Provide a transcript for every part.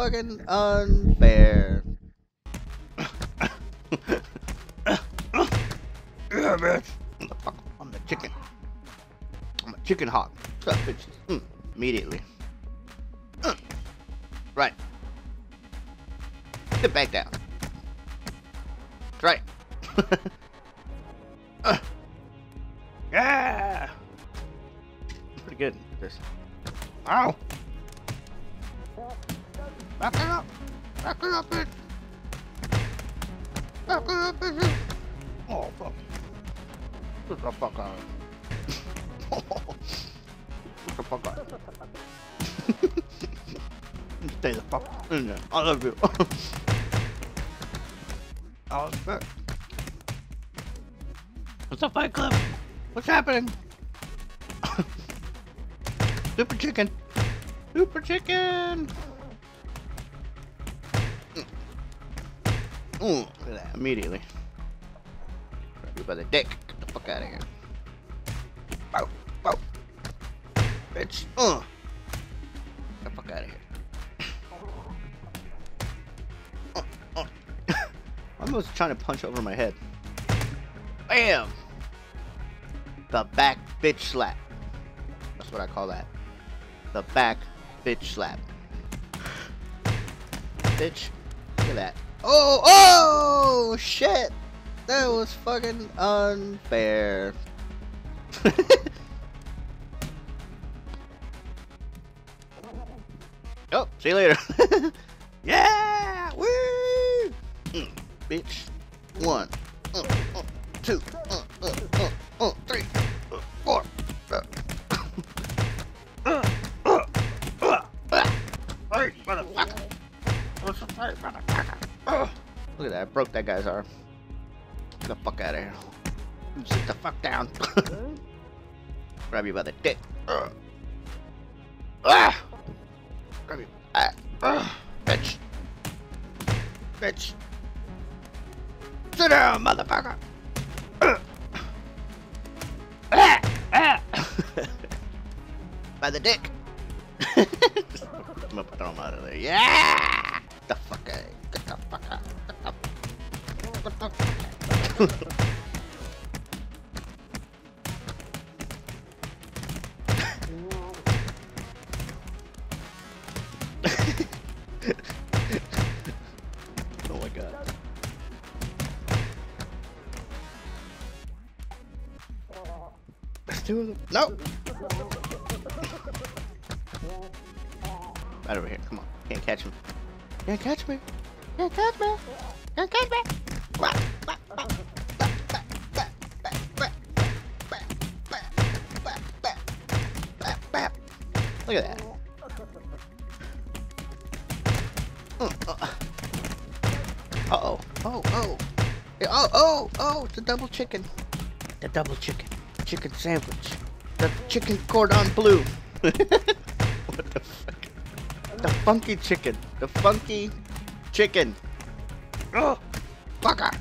fucking unfair. Yeah, bitch. I'm the chicken. I'm a chicken hawk. What's up, bitches? Immediately. Right. Sit back down. That's right. Yeah. I'm pretty good at this. Ow. Back it up. Back it up, bitch. Back it up, bitch. Oh, fuck. Get the fuck out. Get the fuck out. Stay the fuck in there. I love you. Oh, shit. What's up, Fight Club? What's happening? Super chicken. Super chicken. Look at that. Immediately. Grab you by the dick. Get the fuck out of here. Bow. Bow. Bitch. Get the fuck out of here. I'm almost trying to punch over my head. Bam! The back bitch slap. That's what I call that. The back bitch slap. Bitch. Look at that. Oh shit! That was fucking unfair. Oh, see you later. Yeah! Woo! Bitch. 1, 2, 3, 4. Hey, motherfucker! Look at that! I broke that guy's arm. Get the fuck out of here! Sit the fuck down! Grab you by the dick. Grab you. Bitch. Bitch. Sit down, motherfucker. By the dick. I'm gonna throw him out of there. Yeah! Get the fuck out. Get the fuck out. Get the fuck out. Oh my god. There's 2 of them. No! Right over here. Come on. Can't catch him. Can't catch me. Can't catch me. Can't catch me. Look at that. Uh-oh. Oh, it's a double chicken. The double chicken. Chicken sandwich. The chicken cordon bleu. What the fuck? The funky chicken. The funky chicken. Oh, fucker.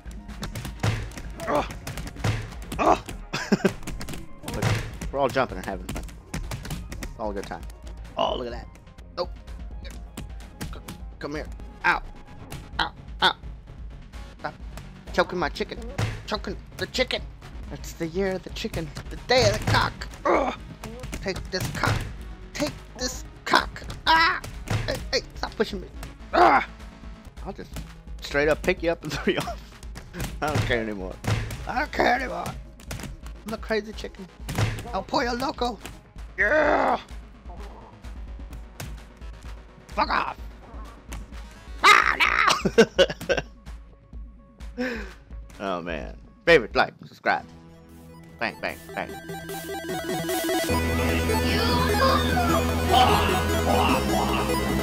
Oh. Look, we're all jumping and having fun. All a good time. Oh, look at that. Oh. Come here. Ow. Ow. Ow. Stop choking my chicken. Choking the chicken. It's the year of the chicken. The day of the cock. Ugh. Take this cock. Take this cock. Ah! Hey, stop pushing me. Ah! I'll just straight up pick you up and throw you off. I don't care anymore. I don't care anymore. I'm the crazy chicken. El Pollo Loco. Yeah! Fuck off. Ah, no! Oh, man. Favorite, like, subscribe. Bang, bang, bang. You